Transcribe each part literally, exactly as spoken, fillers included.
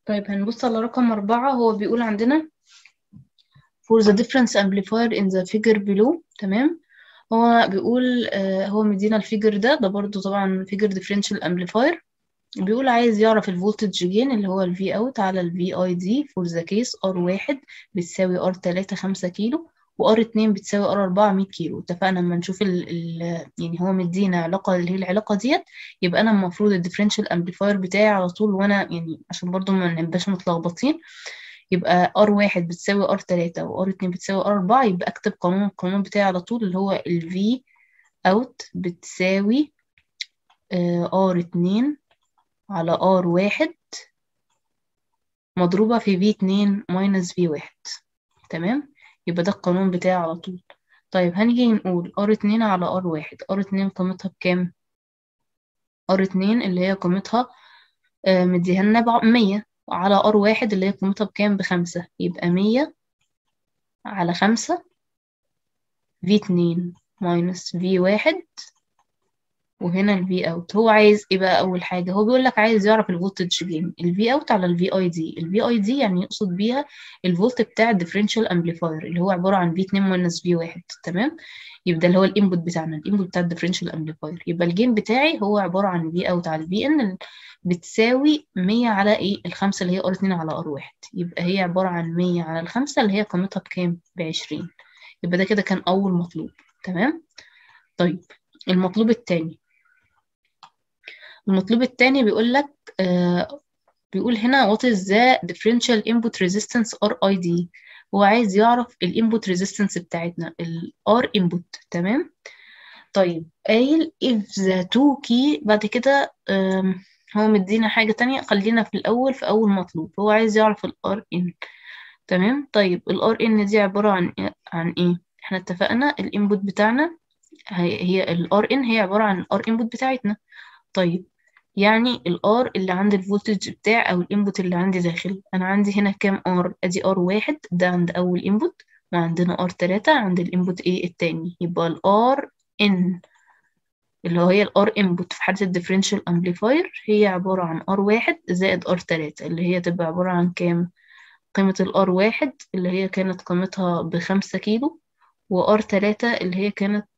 طيب هنبص على رقم أربعة. هو بيقول عندنا for the difference amplifier in the figure below. تمام. هو بيقول آه هو مدينا الفيجر ده ده برضو طبعا فيجر differential amplifier. بيقول عايز يعرف الفولتج جين اللي هو ال V out على ال V I D for the case R واحد بتساوي R تلاتة خمسة كيلو و R اتنين بتساوي R أربعة مية كيلو. اتفقنا لما نشوف ال ال يعني هو مدينا علاقة اللي هي العلاقة ديت، يبقى أنا المفروض الديفرنشال امبليفاير بتاعي على طول، وأنا يعني عشان برضو ما نبقاش متلخبطين، يبقى R واحد بتساوي R تلاتة و R اتنين بتساوي R أربعة. يبقى أكتب قانون القانون بتاعي على طول اللي هو ال V out بتساوي آه R اتنين على R واحد مضروبة في في اتنين ماينس في واحد. تمام. يبقى ده القانون بتاعي على طول. طيب هنيجي نقول ار اتنين على ار واحد. ار اتنين قيمتها بكام؟ ار اتنين اللي هي قيمتها آه مديها لنا مية على ار واحد اللي هي قيمتها بكام؟ بخمسة. يبقى مية على خمسة في اتنين ماينس في واحد، وهنا ال V out. هو عايز ايه بقى؟ اول حاجه هو بيقول لك عايز يعرف الفولتج جين ال V out على ال V I D. ال V I D يعني يقصد بيها الفولت بتاع الديفرنشال امبليفاير اللي هو عباره عن في اتنين ماينس في واحد. تمام. يبقى اللي هو الانبوت بتاعنا، الانبوت بتاع الديفرنشال امبليفاير. يبقى الجين بتاعي هو عباره عن V out على في ان بتساوي مية على ايه؟ الخمسة اللي هي ار اتنين على ار واحد. يبقى هي عباره عن مية على الخمسة اللي هي قيمتها بكام؟ بعشرين. يبقى ده كده كان اول مطلوب. تمام. طيب المطلوب التاني المطلوب التاني بيقول لك آه بيقول هنا what is the differential input resistance R I D. هو عايز يعرف الانبوت ريزيستنس بتاعتنا ال R input. تمام. طيب قايل if the two key. بعد كده آم، هو مدينا حاجة تانية. خلينا في الأول في أول مطلوب. هو عايز يعرف ال R in. تمام. طيب ال R in دي عبارة عن عن ايه؟ احنا اتفقنا الانبوت بتاعنا هي, هي ال R in هي عبارة عن ال R input بتاعتنا. طيب يعني ال R اللي عند الفولتج بتاع او الانبوت اللي عندي داخل. انا عندي هنا كام R؟ ادي R واحد ده عند اول انبوت، وعندنا R تلاتة عند الانبوت ايه التاني. يبقى ال R in اللي هي ال R input في حالة الديفرنشال امبليفاير هي عبارة عن R واحد زائد R تلاتة اللي هي تبقى عبارة عن كام؟ قيمة ال R واحد اللي هي كانت قيمتها بخمسة كيلو، و R تلاتة اللي هي كانت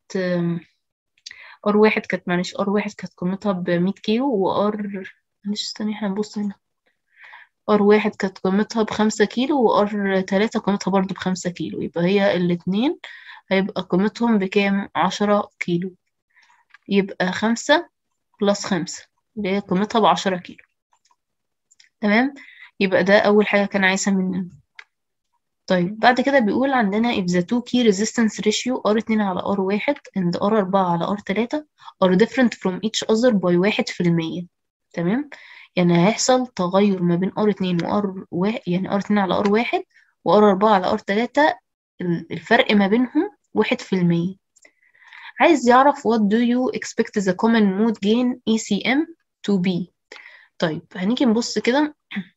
ار واحد كانت معلش ار واحد كانت قيمتها بمية كيلو، وار معلش استني احنا نبص هنا. ار واحد كانت قيمتها بخمسة كيلو، وار تلاتة قيمتها برضو بخمسة كيلو. يبقى هي الاتنين هيبقى قيمتهم بكام؟ عشرة كيلو. يبقى خمسة بلس خمسة اللي هي قيمتها بعشرة كيلو. تمام. يبقى ده أول حاجة كان عايزها مننا. طيب بعد كده بيقول عندنا if the two key resistance ratio ار اتنين على ار واحد and ار أربعة على ار تلاتة are different from each other by واحد في المية. تمام. يعني هيحصل تغير ما بين ار اتنين وار واحد، يعني ار اتنين على ار واحد وار أربعة على ار تلاتة الفرق ما بينهم واحد في المية. عايز يعرف what do you expect the common mode gain E C M to be. طيب هنيجي نبص كده.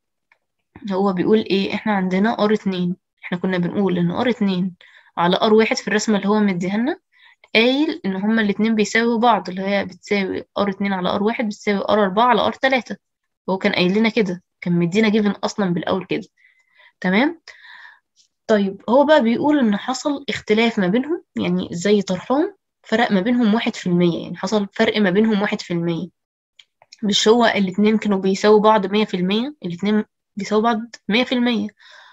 هو بيقول ايه؟ احنا عندنا ار اتنين، احنا كنا بنقول ان ار اتنين على ار واحد في الرسمة اللي هو مديها لنا قايل ان هما الاتنين بيساوي بعض، اللي هي بتساوي ار اتنين على ار واحد بتساوي ار أربعة على ار تلاتة. هو كان قايل لنا كده، كان مدينا جيفن اصلا بالاول كده. تمام. طيب هو بقى بيقول ان حصل اختلاف ما بينهم، يعني زي طرحهم فرق ما بينهم واحد في المية، يعني حصل فرق ما بينهم واحد في المية. مش هو الاتنين كانوا بيساوي بعض مية في المية، الاتنين بيساوي بعض مية في المية،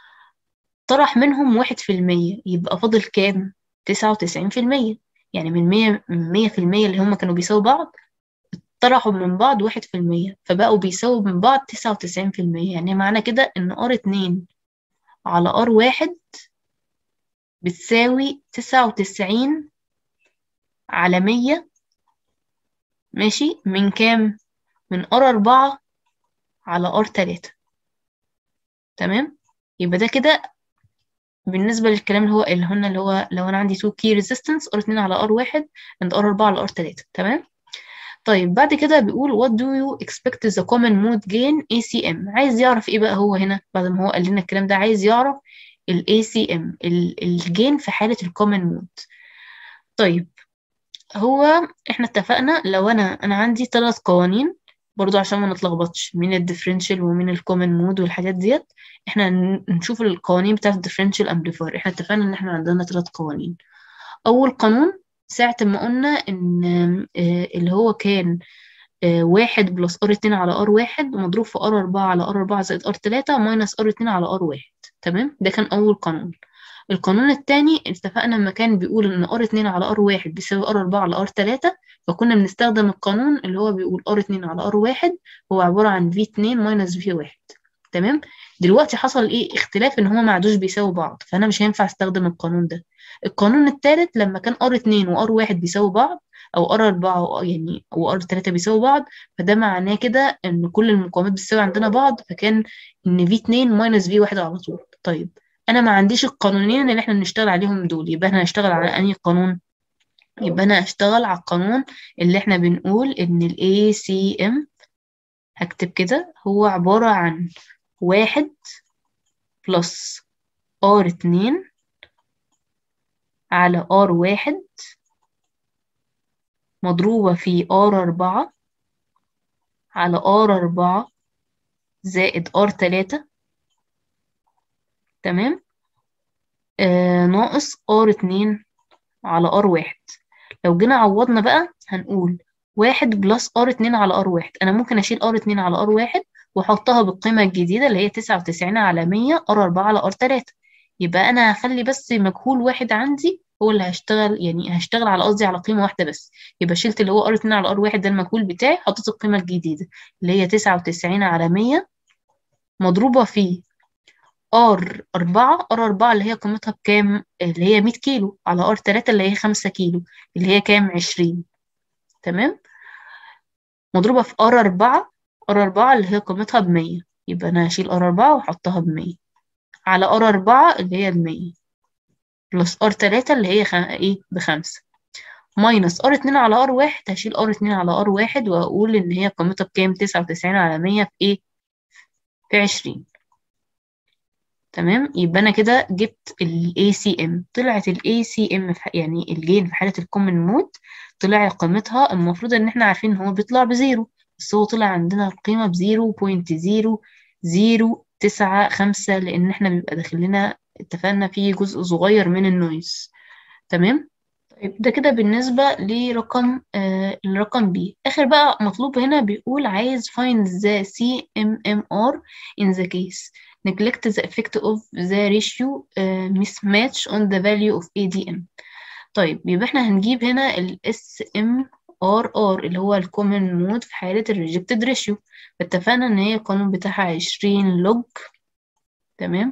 طرح منهم واحد في المية، يبقى فاضل كام؟ تسعة وتسعين في المية. يعني من مية من مية في المية اللي هم كانوا بيساوي بعض طرحوا من بعض واحد في المية، فبقوا بيساووا من بعض تسعة وتسعين في المية. يعني معنى كده إن ار اتنين على ار واحد بتساوي تسعة وتسعين على مية. ماشي. من كام؟ من ار أربعة على ار تلاتة. تمام. يبقى ده كده بالنسبة للكلام اللي هو اللي هنا اللي هو لو أنا عندي two key resistance ار اتنين على ار واحد and ار أربعة على ار تلاتة. تمام. طيب بعد كده بيقول what do you expect the common mode gain A C M. عايز يعرف ايه بقى هو هنا بعد ما هو قال لنا الكلام ده؟ عايز يعرف ال A C M الجين في حالة ال common mode. طيب هو احنا اتفقنا لو انا انا عندي ثلاث قوانين برضو عشان ما نتلخبطش مين الديفرنشال ومين الكومن مود والحاجات ديت. احنا ن- نشوف القوانين بتاعت الديفرنشال امبليفاير. احنا اتفقنا ان احنا عندنا ثلاث قوانين. اول قانون ساعة ما قلنا ان آه، اللي هو كان آه، واحد بلس ار اتنين على ار واحد مضروب في ار اربعة على ار اربعة زائد ار تلاتة ماينس ار اتنين على ار واحد. تمام، ده كان اول قانون. القانون التاني اتفقنا لما كان بيقول ان ار اتنين على ار واحد بيساوي ار اربعة على ار تلاتة، فكنا بنستخدم القانون اللي هو بيقول ار اتنين على ار واحد هو عبارة عن في اتنين ماينس في واحد. تمام. دلوقتي حصل ايه اختلاف ان هما ما عادوش بيساوي بعض، فانا مش هينفع استخدم القانون ده. القانون التالت لما كان ار اتنين وار واحد بيساوي بعض، او ار اربعة و- يعني وار تلاتة بيساوي بعض، فده معناه كده ان كل المقاومات بتساوي عندنا بعض، فكان ان في اتنين ماينس في واحد على طول. طيب انا ما عنديش القانونين اللي احنا بنشتغل عليهم دول، يبقى احنا هنشتغل على انهي قانون؟ يبقى انا هشتغل على القانون اللي احنا بنقول ان ال إيه سي إم، هكتب كده، هو عبارة عن واحد بلس ار اتنين على ار واحد مضروبة في ار اربعة على ار اربعة زائد ار تلاتة. تمام. آه ناقص ار اتنين على ار واحد. لو جينا عوضنا بقى هنقول واحد بلس ار اتنين على ار واحد. انا ممكن اشيل ار اتنين على ار واحد واحطها بالقيمة الجديدة اللي هي تسعة وتسعين على مية ار اربعة على ار تلاتة. يبقى انا هخلي بس مجهول واحد عندي هو اللي هشتغل، يعني هشتغل على قصدي على قيمة واحدة بس. يبقى شلت اللي هو ار اتنين على ار واحد ده المجهول بتاعي، حطيت القيمة الجديدة اللي هي تسعة وتسعين على مية مضروبة في ار اربعة. ار اربعة اللي هي قيمتها بكام؟ اللي هي مية كيلو، على ار تلاتة اللي هي خمسة كيلو اللي هي كام؟ عشرين. تمام. مضروبة في ار اربعة. ار اربعة اللي هي قيمتها بمية، يبقى أنا هشيل ار اربعة وأحطها بمية على ار اربعة اللي هي بمية بلس ار تلاتة اللي هي خ... ايه بخمسة ماينس ار اتنين على ار واحد. هشيل ار اتنين على ار واحد وأقول إن هي قيمتها بكام؟ تسعة وتسعين على مية في ايه؟ في عشرين. تمام. يبقى أنا كده جبت ال إيه سي إم. طلعت ال إيه سي إم في ح- يعني الجين في حالة الكومن مود طلع قيمتها، المفروض إن احنا عارفين إن هو بيطلع بزيرو، بس هو طلع عندنا القيمة بزيرو بوينت زيرو زيرو تسعة خمسة، لأن احنا بيبقى داخل لنا، اتفقنا فيه جزء صغير من النويز. تمام. طيب ده كده بالنسبة لرقم آه الرقم بي. آخر بقى مطلوب هنا بيقول عايز find the سي إم إم آر in the case neglect the effect of the ratio uh, mismatch on the value of إيه دي إم. طيب يبقى احنا هنجيب هنا ال إس إم آر آر اللي هو الكومن مود في حالة ال rejected ratio. فاتفقنا ان هي القانون بتاعها عشرين لوج. تمام.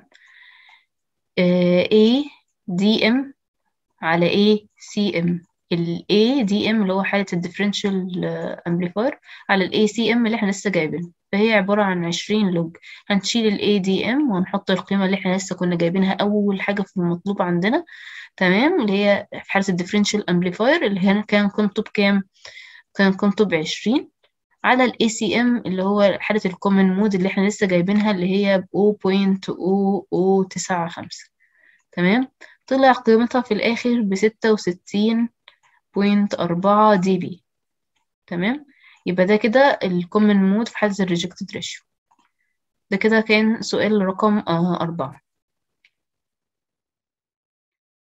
آه A دي إم على A سي إم. ال A دي إم اللي هو حالة الديفرنشال امبليفاير على ال إيه سي إم اللي احنا لسه جايبينها، فهي عبارة عن عشرين لوج. هنشيل ال إيه دي إم ونحط القيمة اللي احنا لسه كنا جايبينها أول حاجة في المطلوب عندنا. تمام. اللي هي في حالة الديفرنشال امبليفاير اللي هنا كان قيمته بكام؟ كان قيمته بعشرين على ال إيه سي إم اللي هو حالة الكومن مود اللي احنا لسه جايبينها اللي هي ب صفر فاصلة صفر صفر تسعة خمسة. تمام. طلع قيمتها في الآخر بستة وستين بوينت أربعة دي بي. تمام. يبقى ده كده الكومن مود في حالة الريجكتد ريشيو. ده كده كان سؤال رقم آه أربعة.